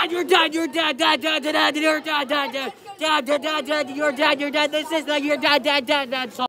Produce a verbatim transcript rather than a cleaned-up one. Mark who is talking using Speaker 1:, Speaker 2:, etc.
Speaker 1: dad, you're dad, you're dad, dad, dad, dad, dad, you're dad, dad, dad, dad, dad, dad, dad, you're dad, you're dad. This is like your dad, dad, dad, dad song.